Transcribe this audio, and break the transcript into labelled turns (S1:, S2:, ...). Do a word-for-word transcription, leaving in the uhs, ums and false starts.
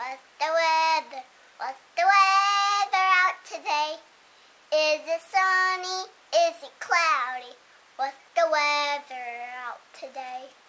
S1: What's the weather? What's the weather out today? Is it sunny? Is it cloudy? What's the weather out today?